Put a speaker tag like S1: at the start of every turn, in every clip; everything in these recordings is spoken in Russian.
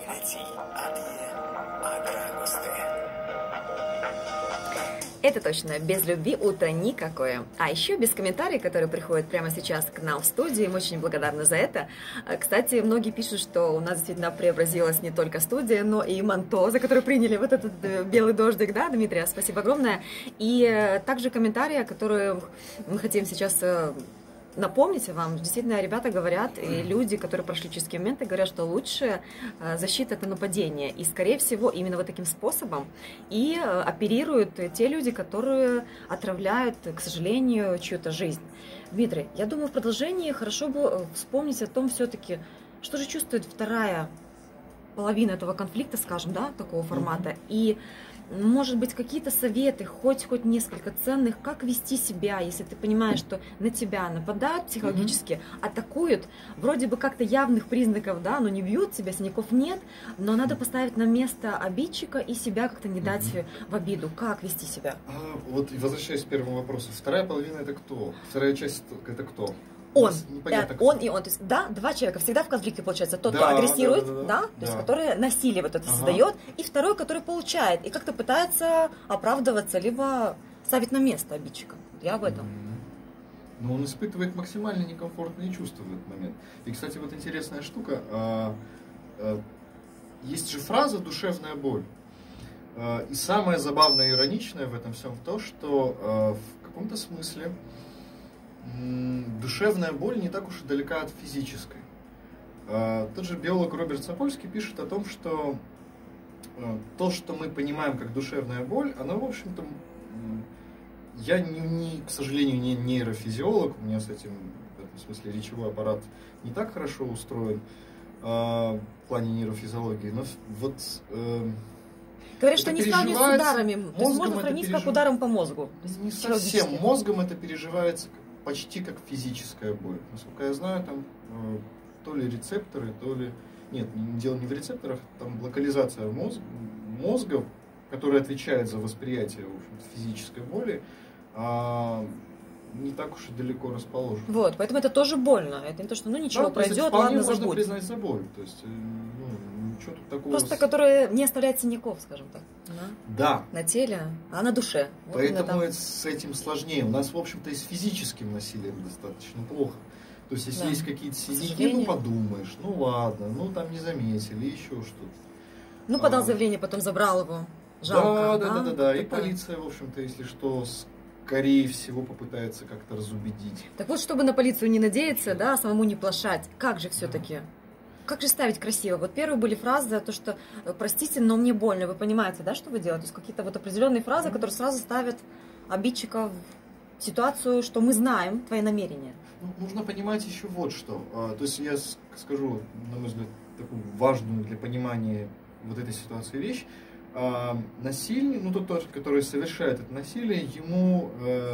S1: Это точно, без любви утро никакое. А еще без комментариев, которые приходят прямо сейчас к нам в студию. Мы очень благодарны за это. Кстати, многие пишут, что у нас действительно преобразилась не только студия, но и манто, за которое приняли вот этот белый дождик, да, Дмитрий? Спасибо огромное. И также комментарии, которые мы хотим сейчас напомните вам, действительно, ребята говорят, и люди, которые прошли через такие моменты, говорят, что лучшая защита – это нападение. И, скорее всего, именно вот таким способом и оперируют те люди, которые отравляют, к сожалению, чью-то жизнь. Дмитрий, я думаю, в продолжении хорошо бы вспомнить о том все-таки, что же чувствует вторая половина этого конфликта, скажем, да, такого формата. И может быть, какие-то советы, хоть несколько ценных, как вести себя, если ты понимаешь, что на тебя нападают психологически, атакуют, вроде бы как-то явных признаков, да, но не бьют тебя, синяков нет, но надо поставить на место обидчика и себя как-то не дать в обиду. Как вести себя?
S2: Вот возвращаясь к первому вопросу. Вторая половина это кто? Вторая часть это кто?
S1: Он и он, то есть, да, два человека всегда в конфликте получается, тот, кто агрессирует, то есть, который насилие вот это создает, и второй, который получает, и как-то пытается оправдываться, либо ставить на место обидчика. Я об этом.
S2: Но он испытывает максимально некомфортные чувства в этот момент. И, кстати, вот интересная штука, есть же фраза «душевная боль». И самое забавное и ироничное в этом всем то, что в каком-то смысле душевная боль не так уж и далека от физической. Тот же биолог Роберт Сапольский пишет о том, что то, что мы понимаем как душевная боль, оно, в общем-то, я, к сожалению, не нейрофизиолог, у меня с этим, в этом смысле, речевой аппарат не так хорошо устроен в плане нейрофизиологии, но вот...
S1: Говорят, что не сравнивать с ударами, то есть можно сравнить как ударом по мозгу.
S2: Не совсем. Мозгом это переживается почти как физическая боль. Насколько я знаю, там то ли рецепторы, то ли... Нет, дело не в рецепторах, там локализация мозга, которая отвечает за восприятие, в общем-то, физической боли, не так уж и далеко расположена.
S1: Вот, поэтому это тоже больно. Это не то, что ничего, да, пройдет, ладно, забудь.
S2: Можно признать за боль. То есть, ничего тут такого...
S1: Просто, которая не оставляет синяков, скажем так.
S2: Да.
S1: На теле, а на душе. Вот
S2: поэтому с этим сложнее. У нас, в общем-то, и с физическим насилием достаточно плохо. То есть, если есть какие-то синяки, подумаешь, ладно, там не заметили, еще что-то.
S1: Подал заявление, потом забрал его. Жалко.
S2: Да. И полиция, в общем-то, если что, скорее всего, попытается как-то разубедить.
S1: Так вот, чтобы на полицию не надеяться, да, самому не плашать, как же все-таки? Как же ставить красиво? Вот первые были фразы, то, что простите, но мне больно. Вы понимаете, да, что вы делаете? То есть какие-то вот определенные фразы, которые сразу ставят обидчика в ситуацию, что мы знаем твои намерения.
S2: Нужно понимать еще вот что. То есть я скажу, на мой взгляд, такую важную для понимания вот этой ситуации вещь. Насильник, тот, который совершает это насилие, ему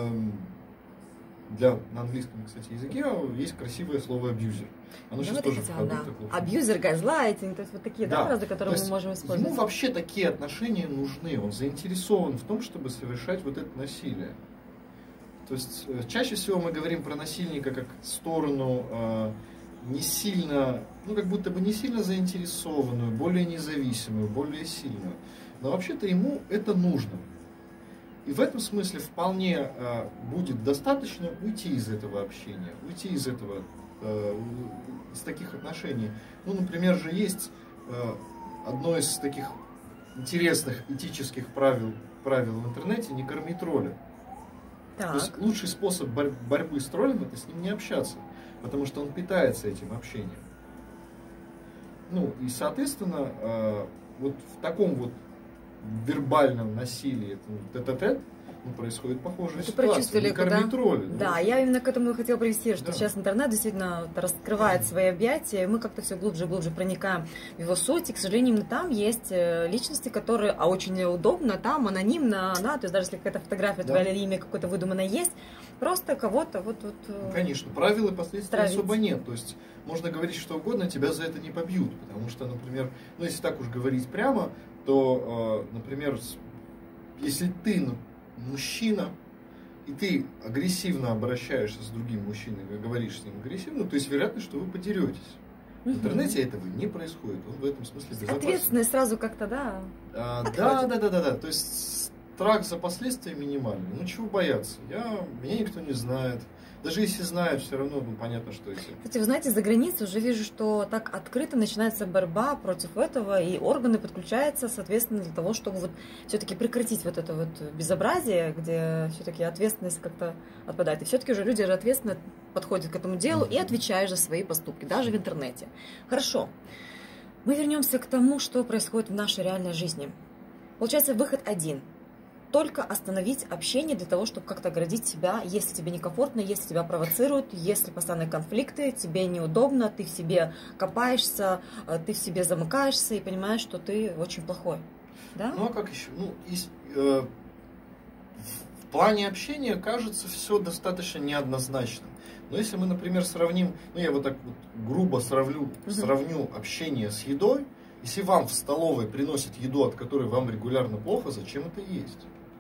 S2: на английском, кстати, языке есть красивое слово абьюзер. Оно сейчас тоже в ходу.
S1: Абьюзер, газлайтинг, то есть вот такие фразы, которые мы можем использовать.
S2: Ему вообще такие отношения нужны. Он заинтересован в том, чтобы совершать вот это насилие. То есть чаще всего мы говорим про насильника как сторону не сильно, как будто бы не сильно заинтересованную, более независимую, более сильную. Но вообще-то ему это нужно. И в этом смысле вполне будет достаточно уйти из этого общения, уйти из таких отношений. Например, же есть одно из таких интересных этических правил в интернете — не корми тролля.
S1: Так.
S2: То есть лучший способ борьбы с троллем — это с ним не общаться, потому что он питается этим общением. И, соответственно, вот в таком вот вербальном насилии, тет-а-тет, происходит похожая ситуация. Не корми тролля.
S1: Да, я именно к этому и хотела привести, что сейчас интернет действительно раскрывает свои объятия, и мы как-то все глубже и глубже проникаем в его суть, и, к сожалению, именно там есть личности, которые, очень удобно, там анонимно, то есть даже если какая-то фотография твоя или имя какое-то выдуманное есть, просто кого-то
S2: Конечно, правил и последствий особо нет. То есть можно говорить что угодно, тебя за это не побьют, потому что, например, если так уж говорить прямо, то, например, если ты мужчина, и ты агрессивно обращаешься с другим мужчиной, говоришь с ним агрессивно, то есть вероятность, что вы подеретесь. В интернете этого не происходит, он в этом смысле безопасен.
S1: Ответственность сразу как-то, да?
S2: Да. То есть страх за последствия минимальный. Ну чего бояться? Меня никто не знает. Даже если знают, все равно понятно, что это.
S1: Кстати, вы знаете, за границей уже вижу, что так открыто начинается борьба против этого, и органы подключаются, соответственно, для того, чтобы вот все-таки прекратить вот это вот безобразие, где все-таки ответственность как-то отпадает. И все-таки уже люди же ответственно подходят к этому делу и отвечают за свои поступки, даже в интернете. Хорошо. Мы вернемся к тому, что происходит в нашей реальной жизни. Получается, выход один. Только остановить общение для того, чтобы как-то оградить себя, если тебе некомфортно, если тебя провоцируют, если постоянные конфликты, тебе неудобно, ты в себе копаешься, ты в себе замыкаешься и понимаешь, что ты очень плохой. Да?
S2: Ну а как еще? В плане общения кажется все достаточно неоднозначным. Но если мы, например, сравним, я вот так вот грубо сравню общение с едой, если вам в столовой приносят еду, от которой вам регулярно плохо, зачем это есть?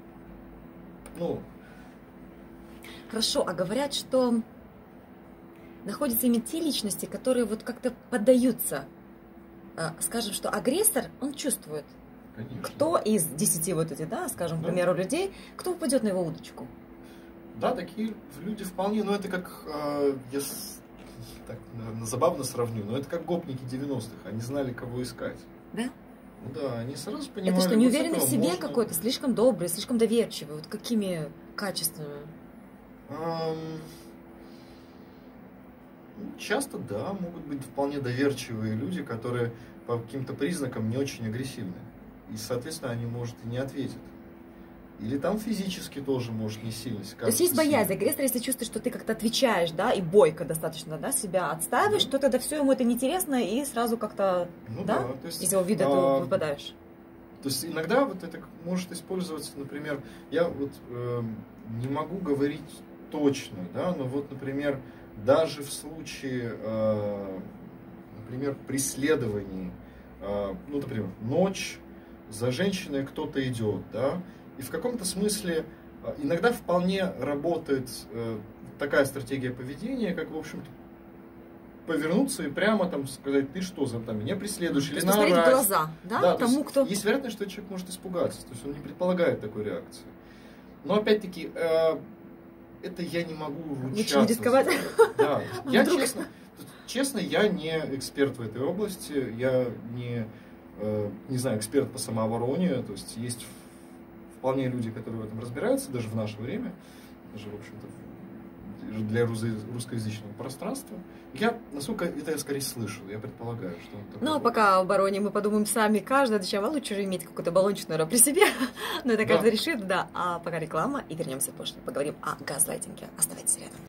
S1: Хорошо, а говорят, что находятся именно те личности, которые вот как-то поддаются. Скажем, что агрессор, он чувствует,
S2: Конечно.
S1: Кто из 10 вот этих, скажем, к примеру, людей, кто упадет на его удочку.
S2: Да, такие люди вполне, но это как, я так, наверное, забавно сравню, но это как гопники 90-х, они знали, кого искать.
S1: Да?
S2: Ну да, они сразу понимали.
S1: Это что, неуверенный в себе
S2: можно...
S1: какой-то, слишком добрый, слишком доверчивый? Вот какими качествами?
S2: Часто, да, могут быть вполне доверчивые люди, которые по каким-то признакам не очень агрессивны. И, соответственно, они, может, и не ответят. Или там физически тоже может не сильно.
S1: То есть есть боязнь агрессора, если чувствуешь, что ты как-то отвечаешь, и бойко достаточно, себя отставишь, то тогда все ему это неинтересно и сразу как-то,
S2: то есть,
S1: из его вида ты выпадаешь.
S2: То есть иногда вот это может использоваться, например, я вот не могу говорить точно, но вот, например, даже в случае, например, преследований, например, ночь, за женщиной кто-то идет, и в каком-то смысле иногда вполне работает такая стратегия поведения, как, в общем-то, повернуться и прямо сказать, ты что, меня преследуешь, или
S1: посмотреть в глаза, тому, кто...
S2: Есть вероятность, что человек может испугаться, то есть он не предполагает такой реакции. Но опять-таки, это я не могу ручаться.
S1: Лучше не рисковать.
S2: Да, я честно, я не эксперт в этой области, я не знаю, эксперт по самообороне, то есть есть вполне люди, которые в этом разбираются, даже в наше время, даже, в общем-то, для русскоязычного пространства. Насколько это я скорее слышал, я предполагаю, что...
S1: Ну, а пока в обороне мы подумаем сами, каждый, зачем лучше же иметь какой-то баллончик, наверное, при себе, но это каждый решит, А пока реклама, и вернемся позже, поговорим о газлайтинге. Оставайтесь рядом.